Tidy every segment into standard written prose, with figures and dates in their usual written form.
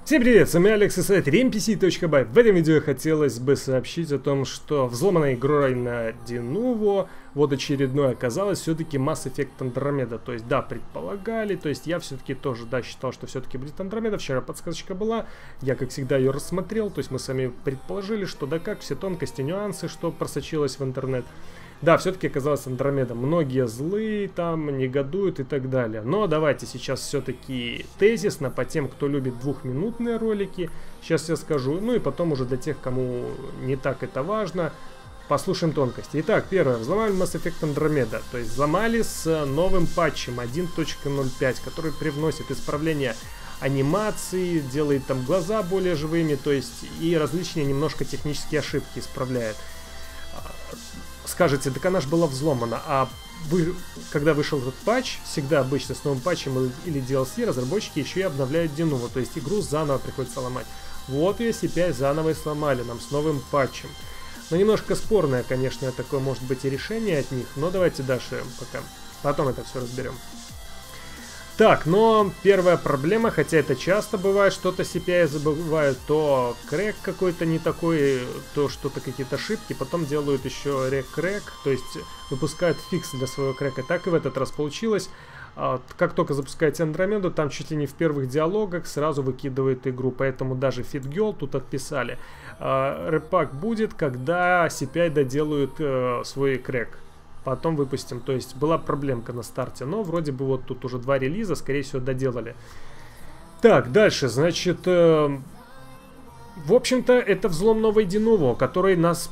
Всем привет, с вами Алекс и сайт ReamPC.by. В этом видео хотелось бы сообщить о том, что взломанной игрой на Denuvo вот очередной оказалось все-таки Mass Effect Andromeda. То есть да, предполагали, то есть я все-таки тоже считал, что все-таки будет Andromeda. Вчера подсказочка была, я как всегда ее рассмотрел, то есть мы сами предположили, что да как, все тонкости, нюансы, что просочилось в интернет. Да, все-таки оказалось Андромеда. Многие злые там, негодуют и так далее. Но давайте сейчас все-таки тезисно по тем, кто любит двухминутные ролики. Сейчас я скажу. Ну и потом уже для тех, кому не так это важно, послушаем тонкости. Итак, первое. Взломали Mass Effect Andromeda. То есть взломали с новым патчем 1.05, который привносит исправление анимации, делает там глаза более живыми, то есть и различные немножко технические ошибки исправляет. Скажете, так она же была взломана, а когда вышел этот патч, всегда обычно с новым патчем или DLC разработчики еще и обновляют Denuvo, то есть игру заново приходится ломать. Вот ее CPI заново и сломали нам с новым патчем. Но немножко спорное, конечно, такое может быть и решение от них, но давайте дальше пока, потом это все разберем. Так, но первая проблема, хотя это часто бывает, что-то CPI забывают, то крэк какой-то не такой, то что-то какие-то ошибки, потом делают еще рекрэк, то есть выпускают фикс для своего крэка. Так и в этот раз получилось. Как только запускаете Андромеду, там чуть ли не в первых диалогах сразу выкидывает игру, поэтому даже FitGirl тут отписали. Рэпак будет, когда CPI доделают свой крэк. Потом выпустим, то есть была проблемка на старте, но вроде бы вот тут уже 2 релиза, скорее всего, доделали. Так, дальше, значит, в общем-то, это взлом новой Denuvo, который нас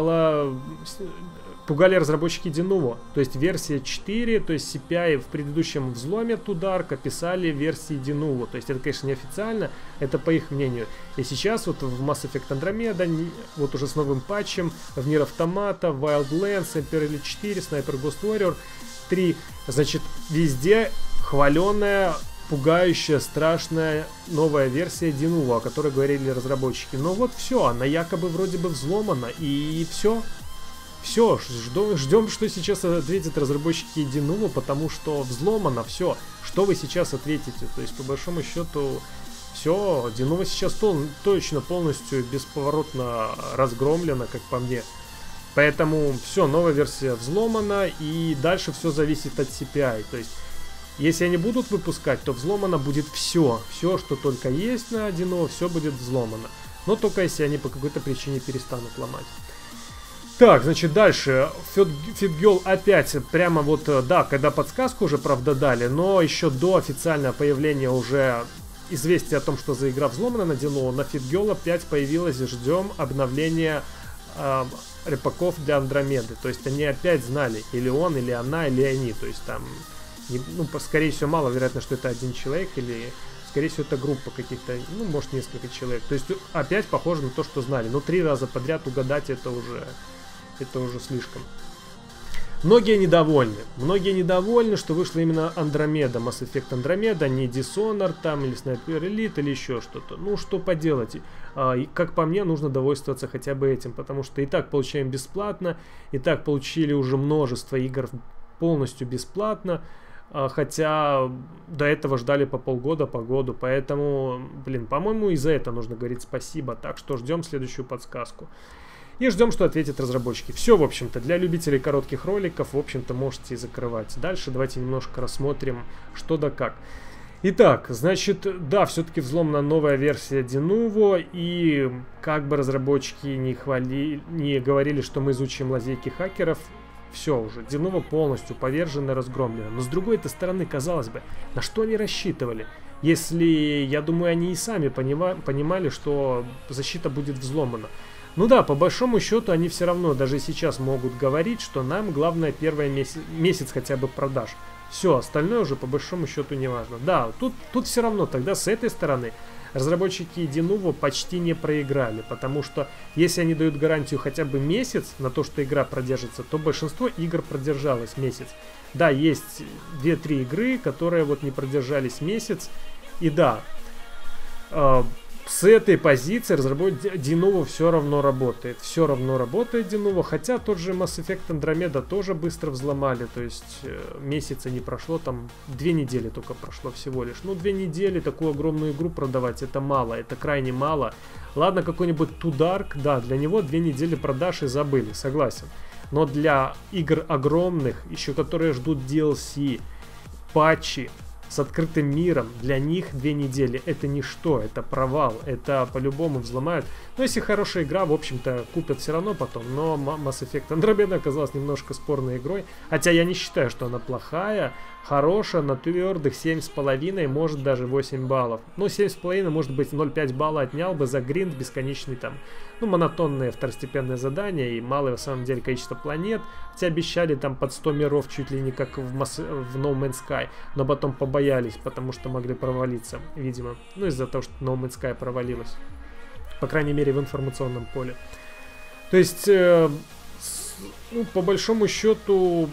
пугали разработчики Denuvo. То есть версия 4, то есть CPI в предыдущем взломе Tudark описали версии Denuvo. То есть это, конечно, неофициально, это по их мнению. И сейчас вот в Mass Effect Andromeda, вот уже с новым патчем, в Nier Automata, Wildlands, Emperor Elite 4, Sniper Ghost Warrior 3, значит, везде хваленая, пугающая, страшная новая версия Denuvo, о которой говорили разработчики. Но вот все, она якобы вроде бы взломана, и все. Все, ждем, что сейчас ответят разработчики Denuvo, потому что взломано все. Что вы сейчас ответите? То есть, по большому счету, все, Denuvo сейчас точно полностью бесповоротно разгромлено, как по мне. Поэтому все, новая версия взломана, и дальше все зависит от CPI. То есть, если они будут выпускать, то взломано будет все. Все, что только есть на Denuvo, все будет взломано. Но только если они по какой-то причине перестанут ломать. Так, значит, дальше. FitGirl опять прямо вот, да, когда подсказку уже, правда, дали, но еще до официального появления уже известия о том, что за игра взломана на Denuvo, на FitGirl опять появилось, ждем обновления репаков для Андромеды. То есть они опять знали, или он, или она, или они. То есть там, ну, скорее всего, маловероятно, что это один человек, или... Скорее всего, это группа каких-то, ну, может, несколько человек. То есть опять похоже на то, что знали. Но 3 раза подряд угадать это уже слишком. Многие недовольны, что вышла именно Андромеда, Mass Effect Andromeda, не Dishonored там, или Sniper Elite, или еще что-то. Ну, что поделать. И, как по мне, нужно довольствоваться хотя бы этим, потому что и так получаем бесплатно, и так получили уже множество игр полностью бесплатно. Хотя до этого ждали по полгода, по году. Поэтому, блин, по-моему, и за это нужно говорить спасибо. Так что ждем следующую подсказку. И ждем, что ответят разработчики. Все, в общем-то, для любителей коротких роликов, в общем-то, можете и закрывать. Дальше давайте немножко рассмотрим, что да как. Итак, значит, да, все-таки взломана новая версия Denuvo. И как бы разработчики не говорили, что мы изучим лазейки хакеров, все уже, Denuvo полностью повержено и разгромлено. Но с другой-то стороны, казалось бы, на что они рассчитывали? Если, я думаю, они и сами понимали, что защита будет взломана. Ну да, по большому счету они все равно даже сейчас могут говорить, что нам главное первый месяц хотя бы продаж. Все, остальное уже по большому счету не важно. Да, тут все равно тогда с этой стороны разработчики Denuvo почти не проиграли, потому что если они дают гарантию хотя бы месяц на то, что игра продержится, то большинство игр продержалось месяц. Да, есть 2-3 игры, которые вот не продержались месяц, и да, с этой позиции разработчик Denuvo все равно работает. Все равно работает Denuvo, хотя тот же Mass Effect Andromeda тоже быстро взломали, то есть месяца не прошло, там 2 недели только прошло всего лишь. Ну, 2 недели такую огромную игру продавать, это мало, это крайне мало. Ладно, какой-нибудь Too Dark, да, для него 2 недели продаж и забыли, согласен. Но для игр огромных, еще которые ждут DLC, патчи, с открытым миром, для них 2 недели это ничто, это провал, это по-любому взломают. Но если хорошая игра, в общем-то, купят все равно потом. Но Mass Effect Andromeda оказалась немножко спорной игрой, хотя я не считаю, что она плохая, хорошая, на твердых 7,5, может даже 8 баллов. Ну, 7,5, может быть, 0,5 балла отнял бы за гринд бесконечный там, ну, монотонные второстепенные задания и малое, в самом деле, количество планет. Хотя обещали там под 100 миров чуть ли не как в No Man's Sky, но потом побоялись, потому что могли провалиться, видимо. Ну, из-за того, что No Man's Sky провалилась. По крайней мере, в информационном поле. То есть, ну, по большому счету,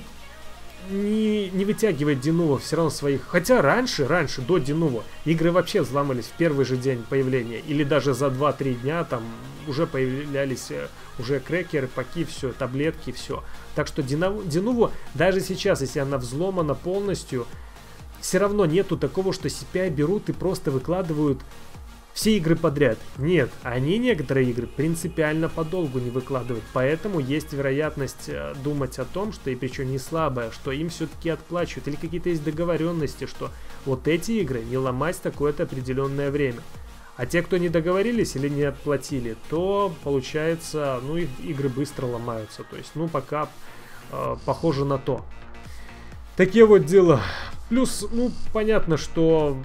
не вытягивает Denuvo все равно своих. Хотя раньше, до Denuvo, игры вообще взламывались в первый же день появления. Или даже за 2-3 дня там уже появлялись уже крекеры, паки, все, таблетки, все. Так что Denuvo, даже сейчас, если она взломана полностью, все равно нету такого, что CPI берут и просто выкладывают все игры подряд. Нет, они некоторые игры принципиально подолгу не выкладывают. Поэтому есть вероятность думать о том, что, и причем не слабая, что им все-таки отплачивают. Или какие-то есть договоренности, что вот эти игры не ломать такое-то определенное время. А те, кто не договорились или не отплатили, то получается, ну, их игры быстро ломаются. То есть, ну, пока похоже на то. Такие вот дела. Плюс, ну, понятно, что...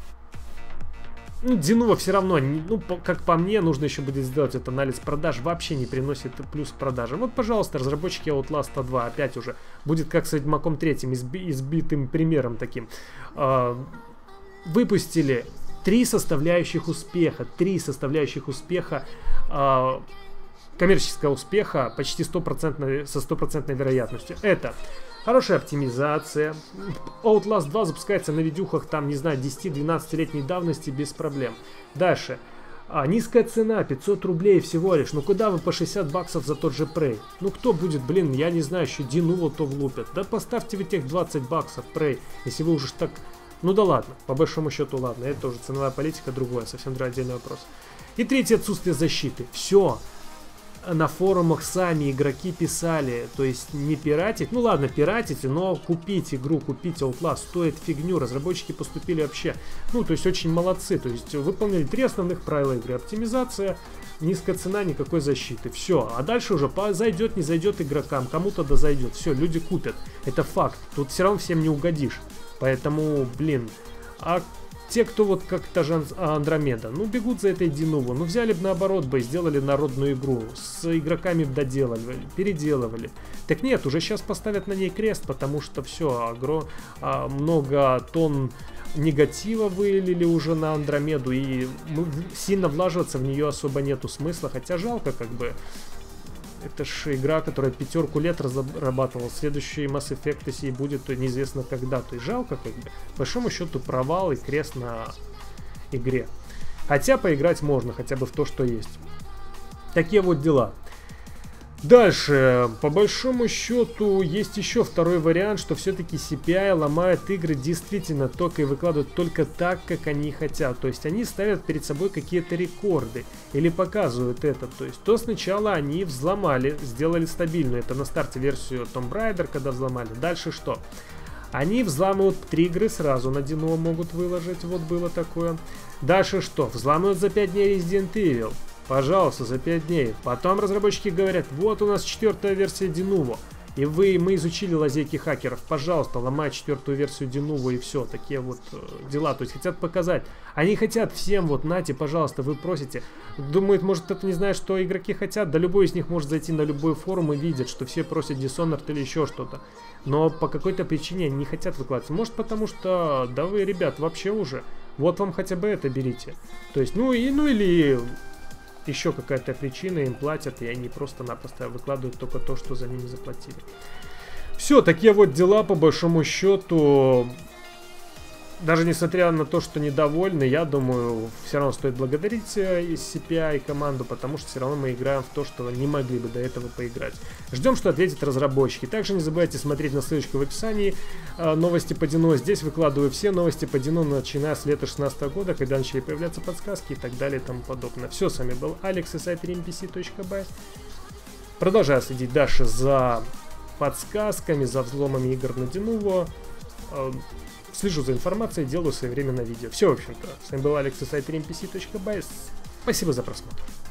Ну, Denuvo все равно, ну, как по мне, нужно еще будет сделать этот анализ продаж, вообще не приносит плюс к продажам. Вот, пожалуйста, разработчики Outlast 2 опять уже будет как с Ведьмаком 3, избитым примером таким. Выпустили 3 составляющих успеха, коммерческого успеха почти 100%, со 100% вероятностью. Это хорошая оптимизация. Outlast 2 запускается на видюхах, там, не знаю, 10-12-летней давности без проблем. Дальше. Низкая цена, 500 рублей всего лишь. Ну куда вы по 60 баксов за тот же Prey? Ну кто будет, блин, я не знаю, еще Denuvo то влупят. Да поставьте вы тех 20 баксов Prey, если вы уже так... Ну да ладно, по большому счету ладно, это уже ценовая политика, другое, совсем отдельный вопрос. И третье, отсутствие защиты. Все. На форумах сами игроки писали, то есть не пиратить, ну ладно, пиратите, но купить игру, купить Outlast стоит фигню, разработчики поступили вообще, ну то есть очень молодцы, то есть выполнили 3 основных правила игры: оптимизация, низкая цена, никакой защиты, все, а дальше уже зайдет, не зайдет игрокам, кому-то да зайдет, все, люди купят, это факт, тут все равно всем не угодишь, поэтому, блин, те, кто вот как та же Андромеда, ну бегут за этой Denuvo, ну взяли бы наоборот бы и сделали народную игру, с игроками доделали, переделывали. Так нет, уже сейчас поставят на ней крест, потому что все, много тонн негатива вылили уже на Андромеду, и сильно влаживаться в нее особо нету смысла, хотя жалко как бы. Это же игра, которая 5 лет разрабатывала. Следующий Mass Effect, если и будет, то неизвестно когда. То есть жалко, как бы. По большому счету провал и крест на игре. Хотя поиграть можно, хотя бы в то, что есть. Такие вот дела. Дальше, по большому счету, есть еще второй вариант, что все-таки CPI ломает игры действительно только и выкладывают только так, как они хотят. То есть они ставят перед собой какие-то рекорды или показывают это. То есть то сначала они взломали, сделали стабильную, это на старте версию Tomb Raider, когда взломали. Дальше что? Они взламывают 3 игры сразу на Denuvo могут выложить, вот было такое. Дальше что? Взламывают за 5 дней Resident Evil. Пожалуйста, за 5 дней. Потом разработчики говорят, вот у нас 4-я версия Denuvo. И мы изучили лазейки хакеров. Пожалуйста, ломай 4-ю версию Denuvo и все. Такие вот дела. То есть хотят показать. Они хотят всем, вот, нате, пожалуйста, вы просите. Думают, может, кто-то не знает, что игроки хотят. Да любой из них может зайти на любой форум и видят, что все просят Dishonored или еще что-то. Но по какой-то причине они не хотят выкладывать. Может, потому что, да вы, ребят, вообще уже. Вот вам хотя бы это берите. То есть, ну или... еще какая-то причина, им платят, и они просто-напросто выкладывают только то, что за ними заплатили. Все, такие вот дела, по большому счету. даже несмотря на то, что недовольны, я думаю, все равно стоит благодарить SCPI команду, потому что все равно мы играем в то, что не могли бы до этого поиграть. Ждем, что ответят разработчики. Также не забывайте смотреть на ссылочку в описании. Новости по Dino. Здесь выкладываю все новости по Dino, начиная с лета 2016 года, когда начали появляться подсказки и так далее и тому подобное. Все, с вами был Алекс и сайт ReamPC.by. Продолжаю следить дальше за подсказками, за взломами игр на Denuvo. Слежу за информацией, делаю своевременно видео. Все, в общем-то. С вами был Алекс и сайт ReamPC.by. Спасибо за просмотр.